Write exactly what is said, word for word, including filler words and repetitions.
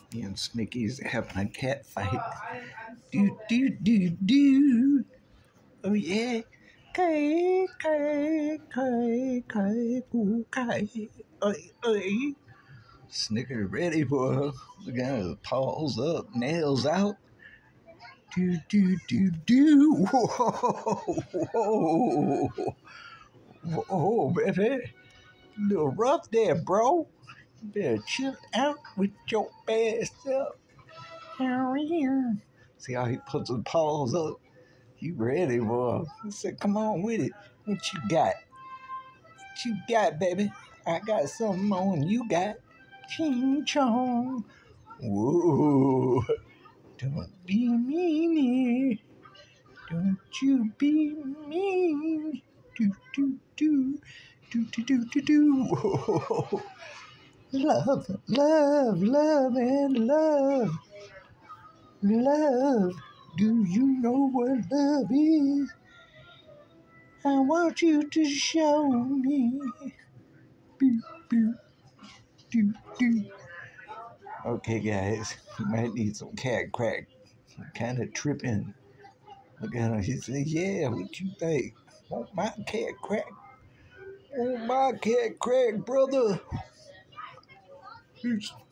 Me and Snicky's having a cat fight. Do, do, do, do. Oh, yeah. Kay, kay, kay, kay, koo, kay. Oi, oi. Snicker ready for the guy paws up, nails out. Do, do, do, do. Whoa, whoa. Whoa, baby. A little rough there, bro. You better chill out with your bad stuff. See how he puts his paws up? You ready, boy? He said, come on with it. What you got? What you got, baby? I got something on you got. Ching chong. Whoa. Don't be meanie. Don't you be mean. Do, do, do. Do, do, do, do, do. Whoa. Love, love, love, and love. Love. Do you know what love is? I want you to show me. Boop, boop, doo, doo. Okay, guys, you might need some cat crack. I'm kind of tripping. Look at him. He said, yeah, what you think? Want my cat crack? Want my cat crack, brother? Peace.